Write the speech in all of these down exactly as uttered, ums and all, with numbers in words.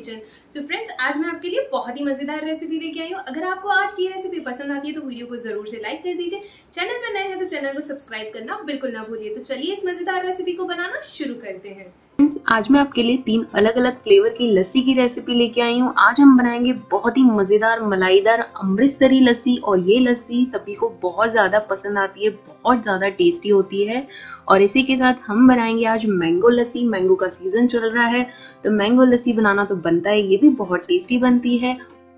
Kitchen. So friends, आज मैं आपके लिए बहुत ही मजेदार रेसिपी लेके आई हूँ। अगर आपको आज की रेसिपी पसंद आती है तो वीडियो को जरूर से लाइक कर दीजिए। चैनल में नए हैं तो चैनल को सब्सक्राइब करना बिल्कुल ना भूलिए। तो चलिए इस मजेदार रेसिपी को बनाना शुरू करते हैं। फ्रेंड्स, आज मैं आपके लिए तीन अलग अलग फ्लेवर की लस्सी की रेसिपी लेके आई हूँ। आज हम बनाएंगे बहुत ही मजेदार मलाईदार अमृतसरी लस्सी, और ये लस्सी सभी को बहुत ज्यादा पसंद आती है, बहुत ज्यादा टेस्टी होती है। और इसी के साथ हम बनाएंगे आज मैंगो लस्सी। मैंगो का सीजन चल रहा है तो मैंगो लस्सी बनाना तो बनता है, ये भी बहुत टेस्टी बनती है।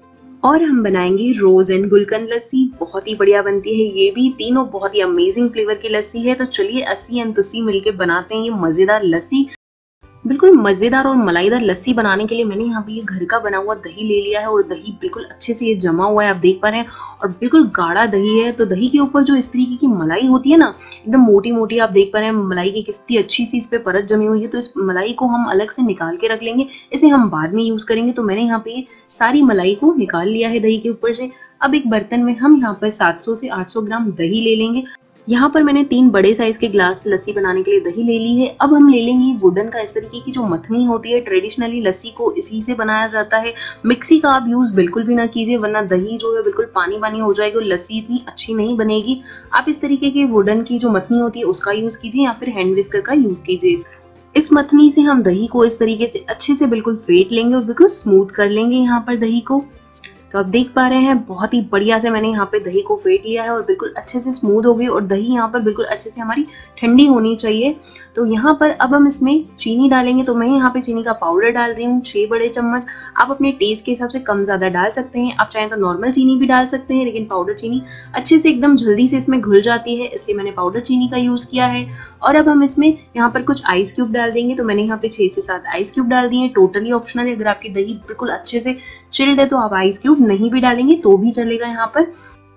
और हम बनाएंगे रोज एंड गुलकंद लस्सी, बहुत ही बढ़िया बनती है ये भी। तीनों बहुत ही अमेजिंग फ्लेवर की लस्सी है। तो चलिए अस्सी एंड तुस्सी मिलके बनाते हैं ये मजेदार लस्सी। बिल्कुल मजेदार और मलाईदार लस्सी बनाने के लिए मैंने यहाँ पे ये घर का बना हुआ दही ले लिया है, और दही बिल्कुल अच्छे से ये जमा हुआ है, आप देख पा रहे हैं, और बिल्कुल गाढ़ा दही है। तो दही के ऊपर जो इस तरीके की मलाई होती है ना, एकदम मोटी मोटी, आप देख पा रहे हैं मलाई की कितनी अच्छी सी इस पे परत जमी हुई है। तो इस मलाई को हम अलग से निकाल के रख लेंगे, इसे हम बाद में यूज करेंगे। तो मैंने यहाँ पे सारी मलाई को निकाल लिया है दही के ऊपर से। अब एक बर्तन में हम यहाँ पर सात सौ से आठ सौ ग्राम दही ले लेंगे। यहाँ पर मैंने तीन बड़े साइज के ग्लास लस्सी बनाने के लिए दही ले ली है। अब हम ले लेंगे वुडन का इस तरीके की जो मथनी होती है, ट्रेडिशनली लस्सी को इसी से बनाया जाता है। मिक्सी का आप यूज बिल्कुल भी ना कीजिए, वरना दही जो है बिल्कुल पानी पानी हो जाएगी और लस्सी इतनी अच्छी नहीं बनेगी। आप इस तरीके की वुडन की जो मथनी होती है उसका यूज कीजिए, या फिर हैंड विस्कर का यूज कीजिए। इस मथनी से हम दही को इस तरीके से अच्छे से बिल्कुल फेंट लेंगे और बिल्कुल स्मूथ कर लेंगे यहाँ पर दही को। तो आप देख पा रहे हैं बहुत ही बढ़िया से मैंने यहाँ पे दही को फेंट लिया है और बिल्कुल अच्छे से स्मूथ हो गई। और दही यहाँ पर बिल्कुल अच्छे से हमारी ठंडी होनी चाहिए। तो यहाँ पर अब हम इसमें चीनी डालेंगे। तो मैं यहाँ पे चीनी का पाउडर डाल रही हूँ छह बड़े चम्मच। आप अपने टेस्ट के हिसाब से कम ज्यादा डाल सकते हैं। आप चाहें तो नॉर्मल चीनी भी डाल सकते हैं, लेकिन पाउडर चीनी अच्छे से एकदम जल्दी से इसमें घुल जाती है, इसलिए मैंने पाउडर चीनी का यूज किया है। और अब हम इसमें यहाँ पर कुछ आइस क्यूब डाल देंगे। तो मैंने यहाँ पे छह से सात आइस क्यूब डाल दिए, टोटली ऑप्शनल है। अगर आपकी दही बिल्कुल अच्छे से चिल्ड है तो आप आइस क्यूब नहीं भी डालेंगे तो भी चलेगा। यहाँ पर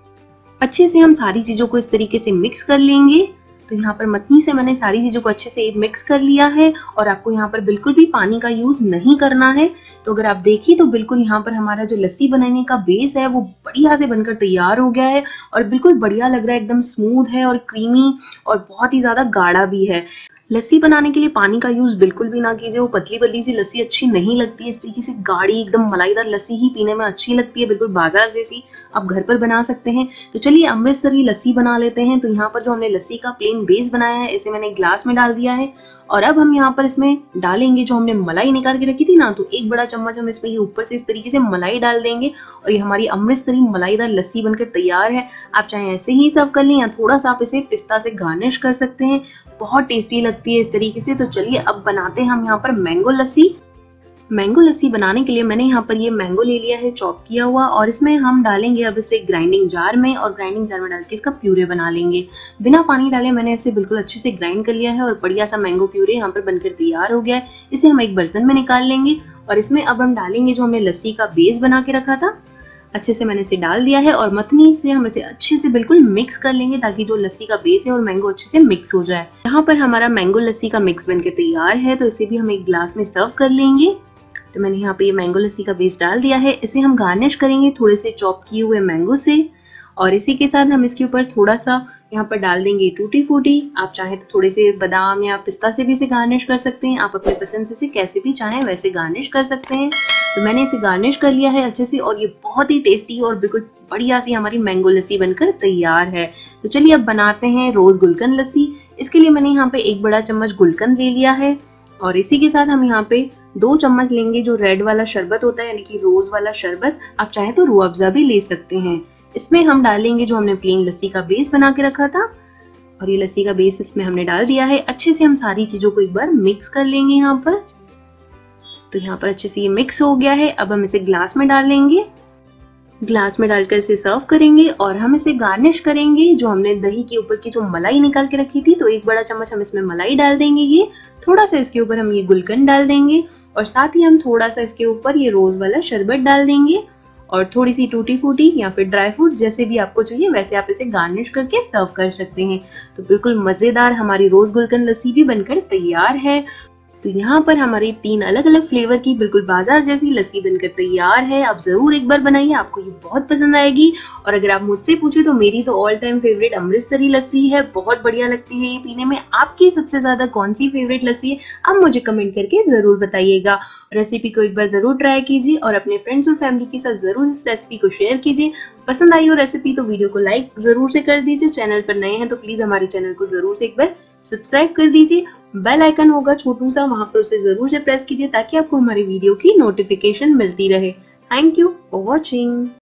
अच्छे से हम सारी चीजों को इस तरीके से मिक्स कर लेंगे। तो यहाँ पर मथनी से मैंने सारी चीजों को अच्छे से मिक्स कर लिया है, और आपको यहाँ पर बिल्कुल भी पानी का यूज नहीं करना है। तो अगर आप देखिए तो बिल्कुल यहाँ पर हमारा जो लस्सी बनाने का बेस है वो बढ़िया से बनकर तैयार हो गया है, और बिल्कुल बढ़िया लग रहा है, एकदम स्मूथ है और क्रीमी और बहुत ही ज्यादा गाढ़ा भी है। लस्सी बनाने के लिए पानी का यूज बिल्कुल भी ना कीजिए, वो पतली पतली सी लस्सी अच्छी नहीं लगती है। इस तरीके से गाढ़ी एकदम मलाईदार लस्सी ही पीने में अच्छी लगती है, बिल्कुल बाजार जैसी आप घर पर बना सकते हैं। तो चलिए अमृतसरी लस्सी बना लेते हैं। तो यहाँ पर जो हमने लस्सी का प्लेन बेस बनाया है इसे मैंने ग्लास में डाल दिया है, और अब हम यहाँ पर इसमें डालेंगे जो हमने मलाई निकाल के रखी थी ना, तो एक बड़ा चम्मच हम इसमें ये ऊपर से इस तरीके से मलाई डाल देंगे, और ये हमारी अमृतसरी मलाईदार लस्सी बनकर तैयार है। आप चाहे ऐसे ही सर्व कर लें, या थोड़ा सा आप इसे पिस्ता से गार्निश कर सकते हैं, बहुत टेस्टी लगती है इस तरीके से। तो चलिए अब बनाते हैं हम यहाँ पर मैंगो लस्सी। मैंगो लस्सी बनाने के लिए मैंने यहाँ पर ये मैंगो ले लिया है चॉप किया हुआ, और इसमें हम डालेंगे अब इसे ग्राइंडिंग जार में, और ग्राइंडिंग जार में डाल के इसका प्यूरे बना लेंगे। बिना पानी डाले मैंने इसे बिल्कुल अच्छे से ग्राइंड कर लिया है, और बढ़िया सा मैंगो प्यूरे यहाँ पर बनकर तैयार हो गया है। इसे हम एक बर्तन में निकाल लेंगे, और इसमें अब हम डालेंगे जो हमने लस्सी का बेस बना के रखा था। अच्छे से मैंने इसे डाल दिया है, और मथनी से हम इसे अच्छे से बिल्कुल मिक्स कर लेंगे, ताकि जो लस्सी का बेस है और मैंगो अच्छे से मिक्स हो जाए। यहाँ पर हमारा मैंगो लस्सी का मिक्स बनकर तैयार है, तो इसे भी हम एक ग्लास में सर्व कर लेंगे। तो मैंने यहाँ पे ये मैंगो लस्सी का बेस डाल दिया है, इसे हम गार्निश करेंगे थोड़े से चॉप किए हुए मैंगो से, और इसी के साथ हम इसके ऊपर थोड़ा सा यहाँ पर डाल देंगे टूटी फूटी। आप चाहे तो थोड़े से बादाम या पिस्ता से भी इसे गार्निश कर सकते हैं, आप अपने पसंद से इसे कैसे भी चाहें वैसे गार्निश कर सकते हैं। तो मैंने इसे गार्निश कर लिया है अच्छे से, और ये बहुत ही टेस्टी और बिल्कुल बढ़िया सी हमारी मैंगो लस्सी बनकर तैयार है। तो चलिए अब बनाते हैं रोज गुलकंद लस्सी। इसके लिए मैंने यहाँ पे एक बड़ा चम्मच गुलकंद ले लिया है, और इसी के साथ हम यहाँ पे दो चम्मच लेंगे जो रेड वाला शरबत होता है, यानी कि रोज वाला शरबत। आप चाहें तो रूह अफ़ज़ा भी ले सकते हैं। इसमें हम डालेंगे जो हमने प्लेन लस्सी का बेस बना के रखा था, और ये लस्सी का बेस इसमें हमने डाल दिया है। अच्छे से हम सारी चीजों को एक बार मिक्स कर लेंगे यहाँ पर। तो यहाँ पर अच्छे से ये मिक्स हो गया है। अब हम इसे ग्लास में डाल लेंगे, ग्लास में डालकर इसे सर्व करेंगे, और हम इसे गार्निश करेंगे जो हमने दही के ऊपर की जो मलाई निकाल के रखी थी। तो एक बड़ा चम्मच हम इसमें मलाई डाल देंगे, ये थोड़ा सा इसके ऊपर हम ये गुलकंद डाल देंगे, और साथ ही हम थोड़ा सा इसके ऊपर ये रोज वाला शरबत डाल देंगे, और थोड़ी सी टूटी फूटी या फिर ड्राई फ्रूट जैसे भी आपको चाहिए वैसे आप इसे गार्निश करके सर्व कर सकते हैं। तो बिल्कुल मजेदार हमारी रोज गुलकंद लस्सी भी बनकर तैयार है। तो यहाँ पर हमारी तीन अलग अलग फ्लेवर की बिल्कुल बाजार जैसी लस्सी बनकर तैयार है। आप जरूर एक बार बनाइए, आपको ये बहुत पसंद आएगी। और अगर आप मुझसे पूछे तो मेरी तो all time favourite Amritsari lassi है, बहुत बढ़िया लगती है ये पीने में। आपकी सबसे ज्यादा कौन सी फेवरेट लस्सी है आप मुझे कमेंट करके जरूर बताइएगा। रेसिपी को एक बार जरूर ट्राई कीजिए और अपने फ्रेंड्स और फैमिली के साथ जरूर इस रेसिपी को शेयर कीजिए। पसंद आई हो रेसिपी तो वीडियो को लाइक जरूर से कर दीजिए। चैनल पर नए हैं तो प्लीज हमारे चैनल को जरूर से एक बार सब्सक्राइब कर दीजिए। बेल आइकन होगा छोटू सा, वहां पर उसे जरूर से प्रेस कीजिए ताकि आपको हमारी वीडियो की नोटिफिकेशन मिलती रहे। Thank you for watching.